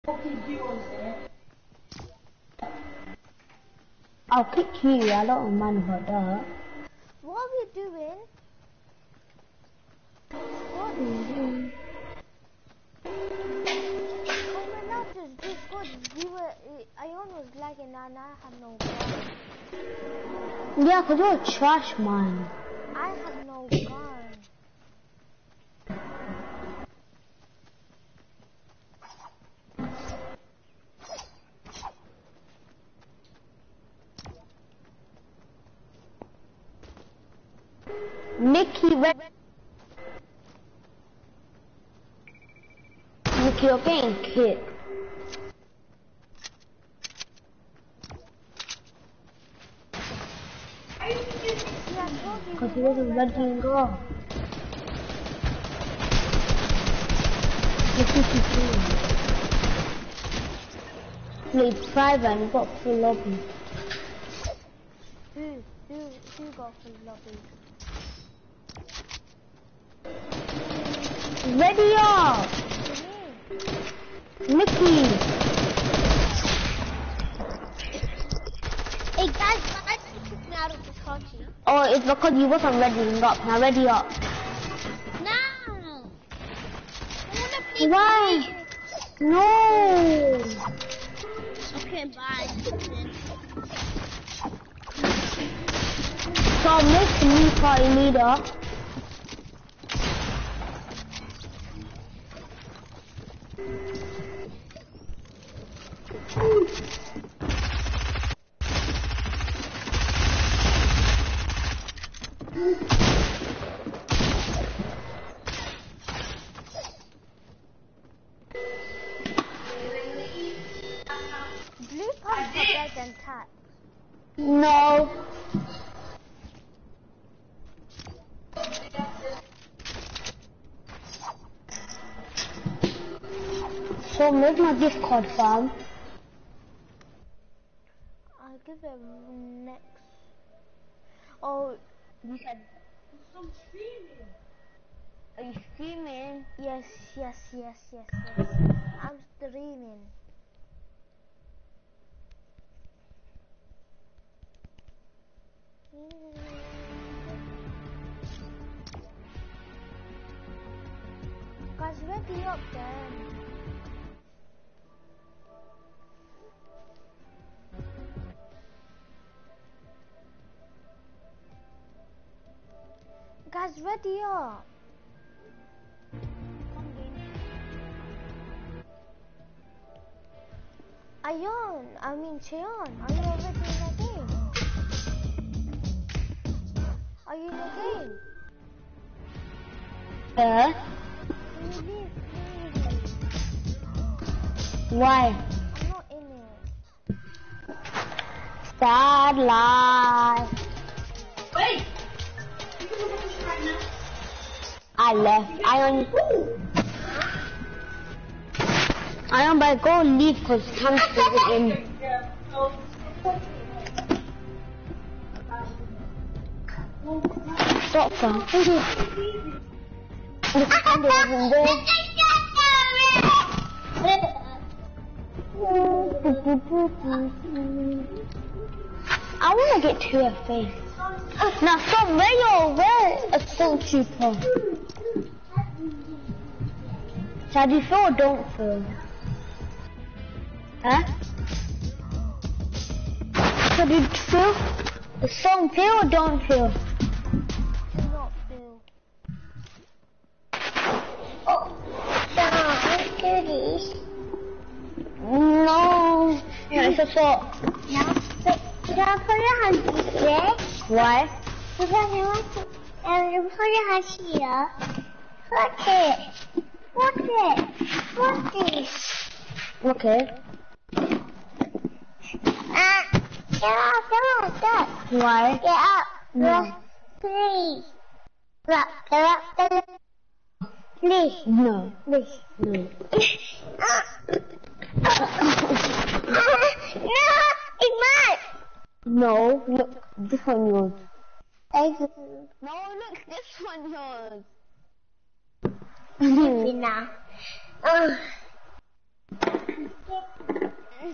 I'll pick you, I don't mind about that. What are we doing? What? Oh my God, just good. Ion was lagging and I had no gun. Yeah, cause you're a trash man. I have no gun. Mickey, you're getting kicked. Because he wasn't ready to go. Played private and he got full lobby. Who got full lobby? Ready up! Mickey! Hey guys, why did you kick me out of the party? Oh, it's because you wasn't ready up. Now ready up. No! I wanna play. Why? No! Okay, bye. So make me party leader. Blue pumps are better than tat. No. So make my gift card, fam. I'll give it next. Oh, You said. Are you streaming? yes. I'm streaming. Guys, ready up then. Guys, ready up. Cheon, are you already in the game? Are you in the game? Yeah. Can you leave, please? Why? I'm not in it. Sad life. Wait! I left. I am by go leave because Tom's in. Stop fam. I want to get to your face. Now stop where a soul cheaper. How do you feel or don't feel? Huh? How do you feel? The song feel or don't feel? Do not feel. Oh, let's do this. No. Yeah, it's a song. Now, did I put your hand here? Why? Because I want to, put your hand here. What's it? What's it? What's this? Okay. Get up, come on, stop. Why? Get up. No. Please. Get up. Please. No. Please. No. No, it's mine. No. Look, this one yours. Thank you. No, look, this one yours. Now.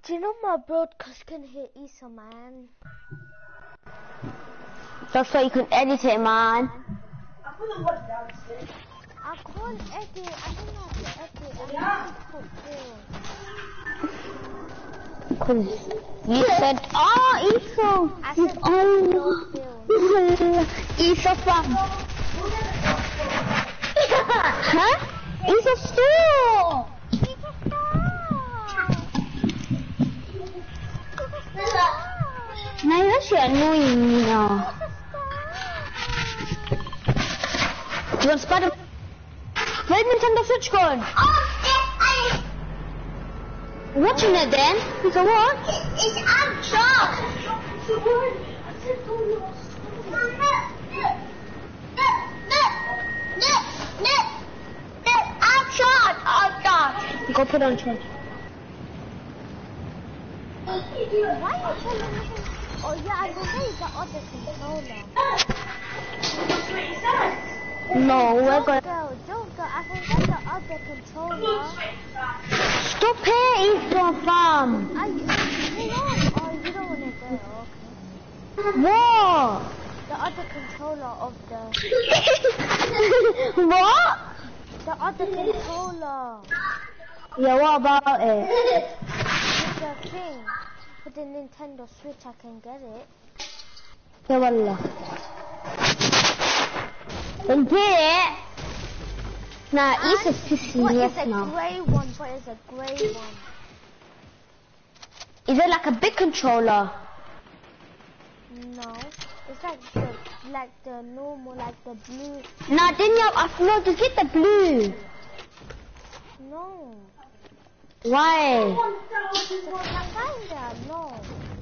Do you know my broadcast can hear Isa, man? That's why you can edit it, man. I can't edit. I don't know how to edit. I can't put film. Cause you said, Isa. I said, no film. Isa from. Huh? Isa store. Now you're actually annoying me now. You want Spider? Where's Nintendo Switch going? Watching it then? He's a what? It's unshot. You go put on charge. Why are you telling me? Oh yeah, I know the other controller. No, we're going. Don't go. I can get the other controller. Stop it, Ethan, fam. Oh, you don't want to go. Okay. What? The other controller of the. What? The other controller. Yeah, what about it? It's the thing. For the Nintendo Switch, I can get it. Yeah, wallah. Then get it. Nah, Ethan's pissing me off now. Grey one? What is a grey one? Is it like a big controller? No, it's like the normal, like the blue. Nah, no, just get the blue. No. Why? No.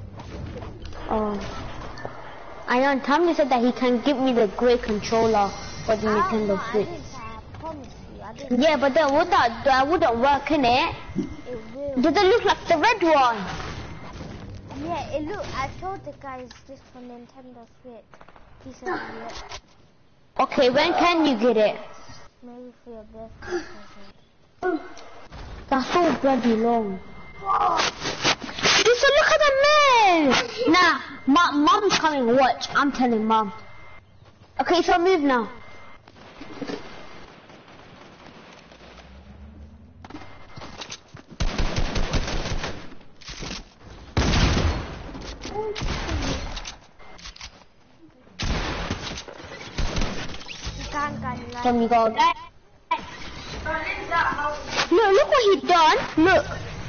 Oh. I know, Tommy said that he can give me the grey controller for the Nintendo Switch. I promise you, I didn't. Yeah, but then that wouldn't work, innit? It will. Does it look like the red one? Yeah, it look. I told the guys this for Nintendo Switch. He said yeah. Okay, when can you get it? Maybe for your birthday present. That's so bloody long. Just look at the man. Nah, mom's coming. Watch. I'm telling mom. Okay, so move now. Can we go? Look what he done. Look.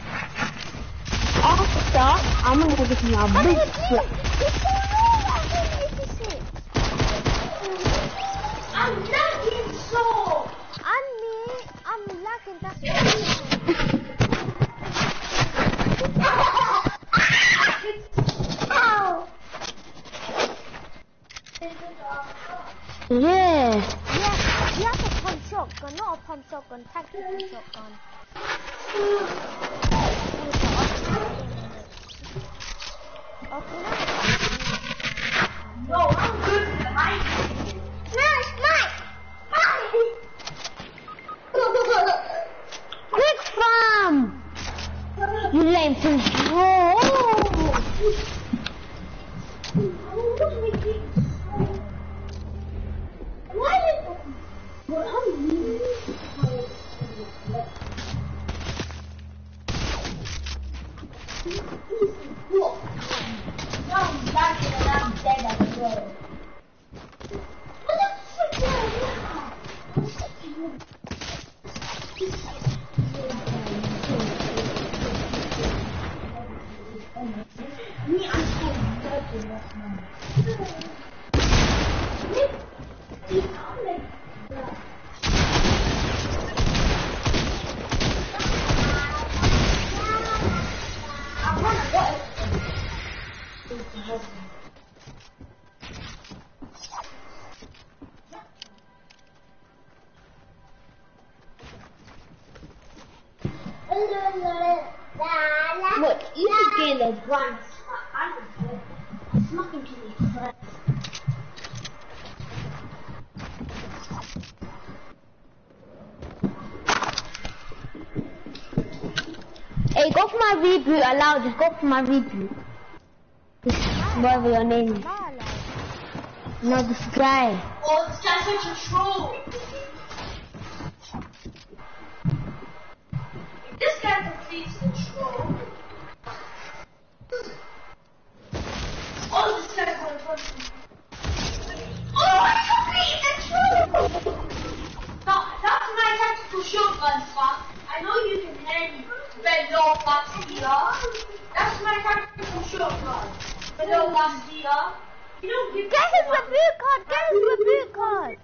After, I'm gonna give him a big flip. I'm lagging so. I'm lagging. That's what Ow. Yeah. Yeah, you have a pump shotgun, not a pump shotgun, tactical shotgun. No, I'm good with the mic. No, it's mine. Quick, fam! You lame thing. Oh. Look, you can get a bronze. I don't care. It's nothing to me. Hey, go for my reboot. Allow, just go for my reboot. This whatever your name is. No, this guy. Oh, this guy's such a troll. This guy completes the troll. Oh, this guy's gonna punch me. Oh, I completed the troll! No, that's my tactical shotgun, Spock. I know you can hear me. Hello, Bastia. That's my tactical shotgun. Hello, Bastia. You don't give Get his reboot card. Get his reboot card.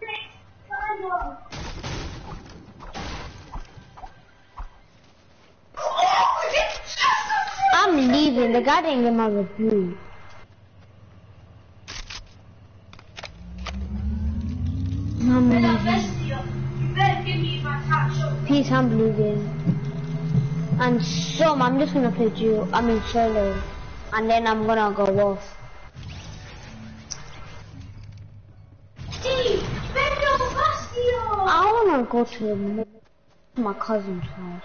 I'm leaving. The guy didn't get my reboot. I'm leaving. Peace, I'm leaving. And some, I'm just gonna play duo. I mean solo. And then I'm gonna go off. I wanna go to my cousin's house.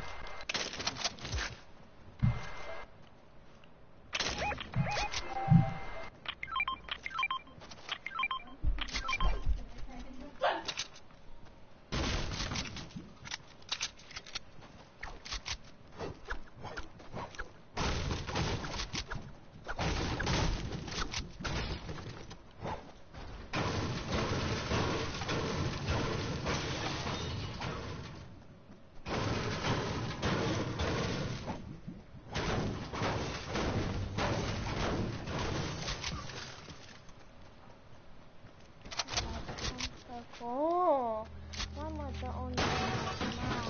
Oh, Mama, the only one now.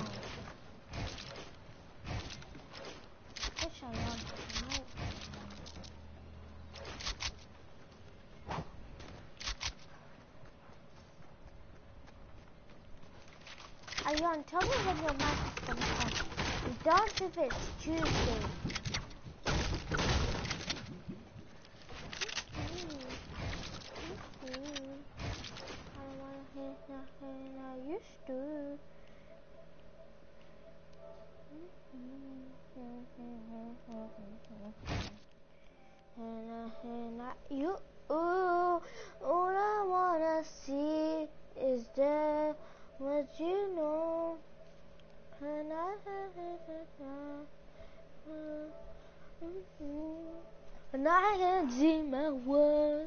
Wish I wanted to know. Eveyone, tell me when your mic is gonna come. We dance if it's Tuesday. I used to. You, all I wanna see is there what you know. And I can see my world.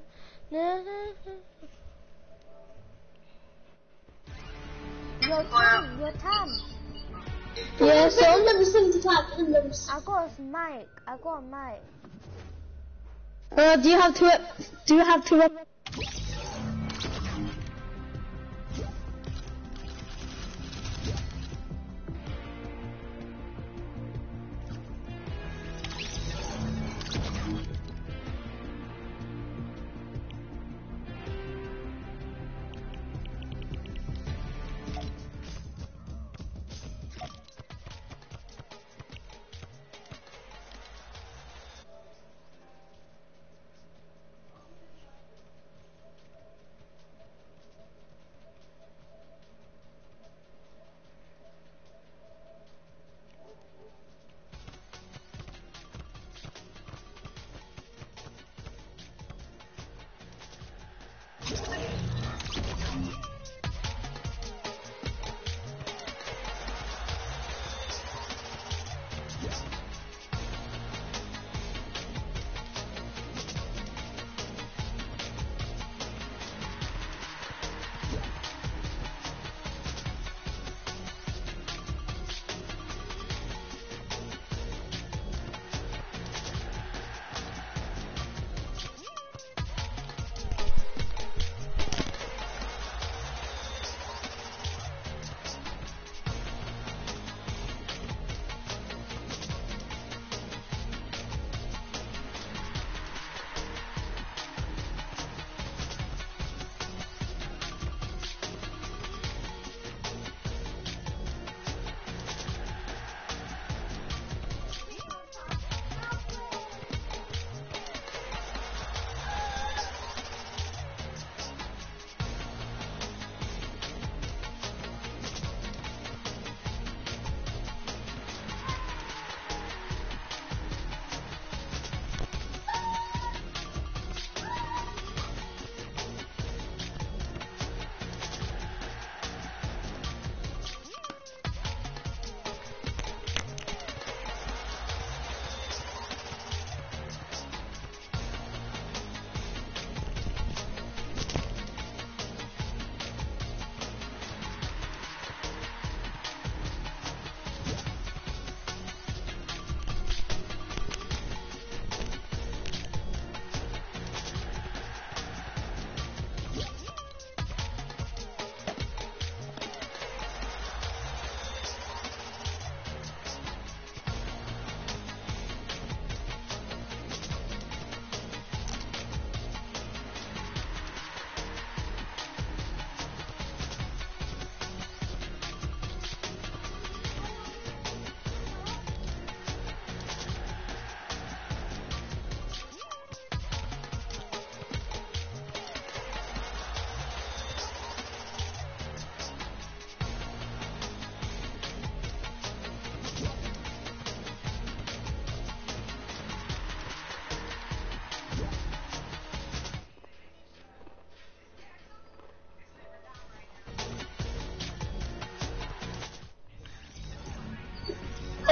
Your time. Yeah, so I'm never seen the time. I got a mic. Do you have to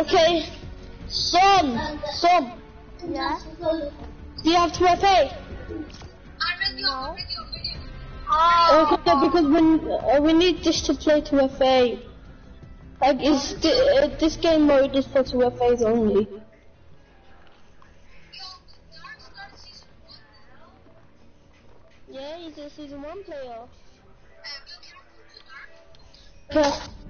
Okay. Son. Yeah? Do you have 2FA? No. Okay, because we need this to play 2FA. Like, this game mode is for 2FAs only. Yeah, he's a season 1 player. Okay.